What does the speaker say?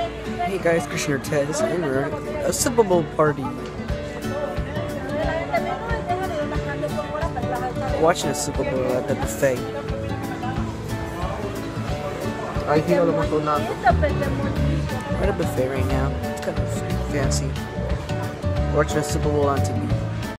Hey guys, Christian Ortez, and we're at a Super Bowl party. Watching a Super Bowl at the buffet. Ay, hindi alam mo ito na. We're at a buffet right now. It's kind of fancy. Watching a Super Bowl on TV.